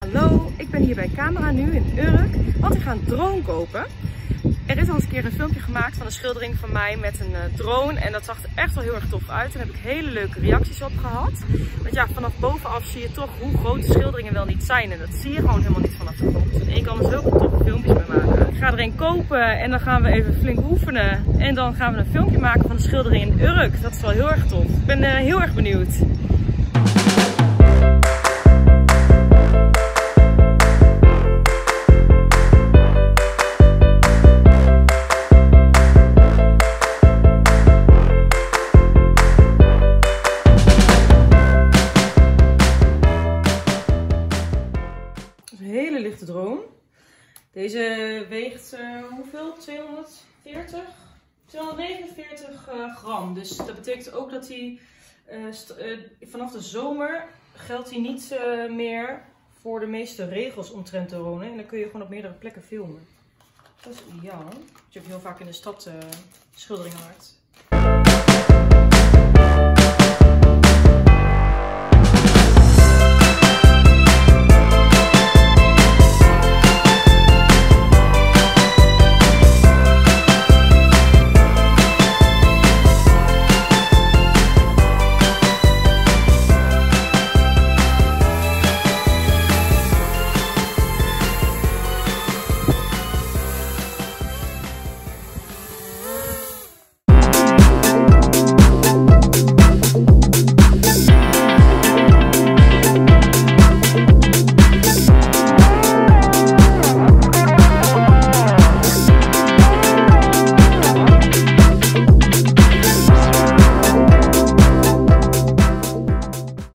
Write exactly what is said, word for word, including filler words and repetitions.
Hallo, ik ben hier bij Camera Nu in Urk, want ik ga een drone kopen. Er is al eens een keer een filmpje gemaakt van een schildering van mij met een uh, drone en dat zag er echt wel heel erg tof uit. Daar heb ik hele leuke reacties op gehad. Want ja, vanaf bovenaf zie je toch hoe groot de schilderingen wel niet zijn en dat zie je gewoon helemaal niet vanaf de grond. En ik kan er zulke toffe filmpjes mee maken. Ik ga er een kopen en dan gaan we even flink oefenen en dan gaan we een filmpje maken van de schildering in Urk. Dat is wel heel erg tof. Ik ben uh, heel erg benieuwd. Hele lichte drone. Deze weegt uh, hoeveel? tweehonderdveertig? tweehonderdnegenenveertig uh, gram. Dus dat betekent ook dat hij uh, uh, vanaf de zomer geldt hij niet uh, meer voor de meeste regels omtrent drone. En dan kun je gewoon op meerdere plekken filmen. Dat is ideaal. Dat je ook heel vaak in de stad uh, schilderingen maakt.